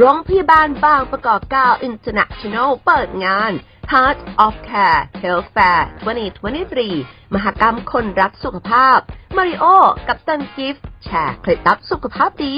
โรงพยาบาลบางประกอบ9 International เปิดงาน Heart of Care Health Fair 2023 มหกรรมคนรักสุขภาพมาริโอกับตันกิฟต์แชร์เคล็ดลับสุขภาพดี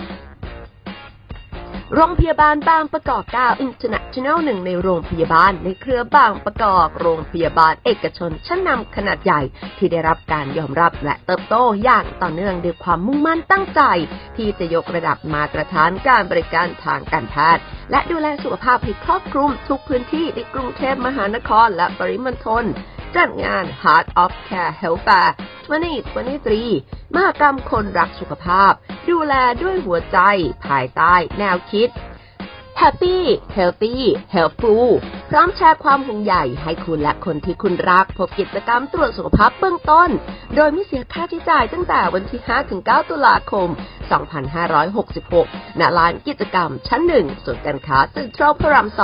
โรงพยาบาลบางประกอบ9 International หนึ่งในโรงพยาบาลในเครือบางประกอบโรงพยาบาลเอกชนชั้นนำขนาดใหญ่ที่ได้รับการยอมรับและเติบโตอย่างต่อเนื่องด้วยความมุ่งมั่นตั้งใจที่จะยกระดับมาตรฐานการบริการทางการแพทย์และดูแลสุขภาพให้ครอบคลุมทุกพื้นที่ในกรุงเทพมหานครและปริมณฑลจัดงาน Heart of Care Health Fair 2023 มหกรรมคนรักสุขภาพดูแลด้วยหัวใจภายใต้แนวคิด Happy Healthy Helpful พร้อมแชร์ความห่วงใยให้คุณและคนที่คุณรักพบกิจกรรมตรวจสุขภาพเบื้องต้นโดยไม่เสียค่าใช้จ่ายตั้งแต่วันที่ 5-9 ตุลาคม 2566 ณ ลานกิจกรรมชั้น 1 ศูนย์การค้าเซ็นทรัลพระราม 2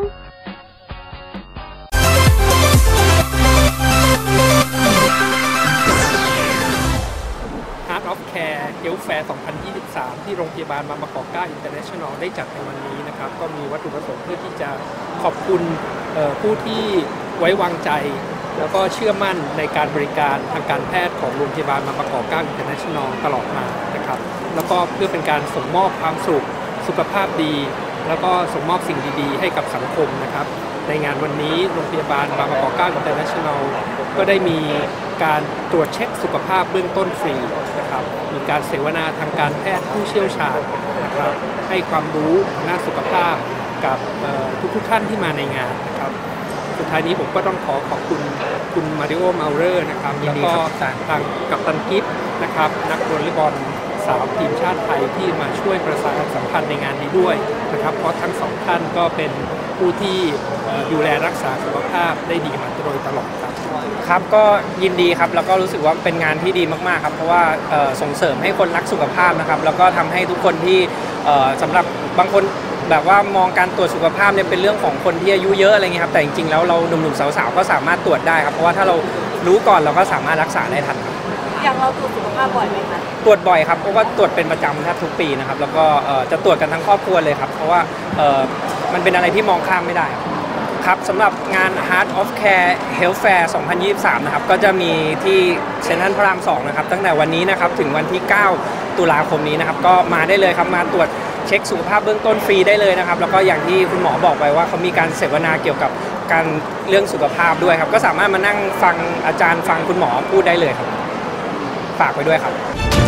Heart of Care Health Fair 2023 ที่โรงพยาบาลบางประกอบ9 International ได้จัดในวันนี้นะครับก็มีวัตถุประสงค์เพื่อที่จะขอบคุณผู้ที่ไว้วางใจแล้วก็เชื่อมั่นในการบริการทางการแพทย์ของโรงพยาบาลบางประกอบ9 International ตลอดมานะครับแล้วก็เพื่อเป็นการส่งมอบความสุขภาพดีแล้วก็ส่งมอบสิ่งดีๆให้กับสังคมนะครับในงานวันนี้โรงพยาบาลบางประกอบ9 International ก็ได้มีการตรวจเช็คสุขภาพเบื้องต้นฟรีนะครับมีการเสวนาทางการแพทย์ผู้เชี่ยวชาญนะครับให้ความรู้ด้านสุขภาพกับทุกท่านที่มาในงานนะครับสุดท้ายนี้ผมก็ต้องขอบคุณมาริโอเมาเลอร์นะครับแล้วก็ทางกัปตันกิฟต์นะครับนักวอลเลย์บอลสาวทีมชาติไทยที่มาช่วยประสานสัมพันธ์ในงานนี้ด้วยนะครับเพราะทั้งสองท่านก็เป็นผู้ที่ดูแลรักษาสุขภาพได้ดีมาโดยตลอดครับครับก็ยินดีครับแล้วก็รู้สึกว่าเป็นงานที่ดีมากๆครับเพราะว่าส่งเสริมให้คนรักสุขภาพนะครับแล้วก็ทำให้ทุกคนที่สำหรับบางคนแบบว่ามองการตรวจสุขภาพเนี่ยเป็นเรื่องของคนที่อายุเยอะอะไรเงี้ยครับแต่จริงๆแล้วเราหนุ่มๆสาวๆก็สามารถตรวจได้ครับเพราะว่าถ้าเรารู้ก่อนเราก็สามารถรักษาได้ทันอย่างเราตรวจสุขภาพบ่อยไหมคะตรวจบ่อยครับเพราะว่าตรวจเป็นประจำแทบทุกปีนะครับแล้วก็จะตรวจกันทั้งครอบครัวเลยครับเพราะว่ามันเป็นอะไรที่มองข้ามไม่ได้ครับสำหรับงาน Heart of Care Health Fair 2023 นะครับก็จะมีที่เซ็นทรัลพระราม 2 นะครับตั้งแต่วันนี้นะครับถึงวันที่ 9 ตุลาคมนี้นะครับก็มาได้เลยครับมาตรวจเช็คสุขภาพเบื้องต้นฟรีได้เลยนะครับแล้วก็อย่างที่คุณหมอบอกไปว่าเขามีการเสวนาเกี่ยวกับการเรื่องสุขภาพด้วยครับก็สามารถมานั่งฟังอาจารย์ฟังคุณหมอพูดได้เลยครับฝากไว้ด้วยครับ